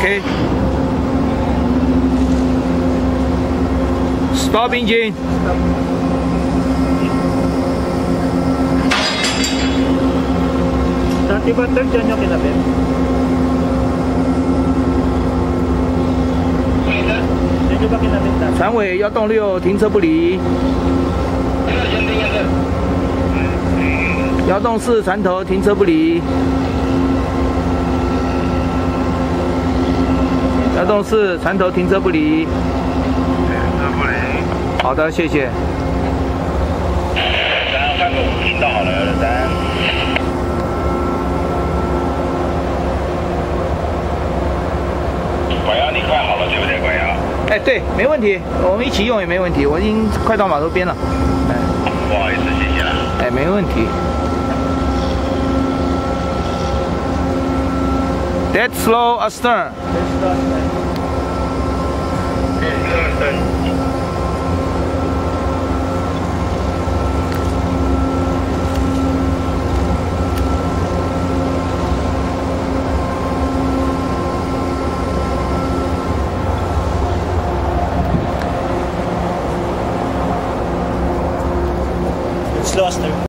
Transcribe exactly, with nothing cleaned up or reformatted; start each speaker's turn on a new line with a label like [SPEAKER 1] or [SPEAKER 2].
[SPEAKER 1] OK。Stop engine。
[SPEAKER 2] Dati ba third dyan yung kinabit? Dyan yung ba kinabit dati?
[SPEAKER 1] 船尾要动六，停车不离。幺洞四船头停车不离。幺洞四船头停车不离。
[SPEAKER 3] 停车不离。
[SPEAKER 1] 好的，谢谢。
[SPEAKER 3] 三换个五听到好了，三。管窑你快好了对不对？管窑。
[SPEAKER 1] 哎，对，没问题，我们一起用也没问题，我已经快到码头边了。哎，
[SPEAKER 3] 不好意思，谢谢了。
[SPEAKER 1] 哎，没问题。Dead slow astern.
[SPEAKER 2] It's lost there.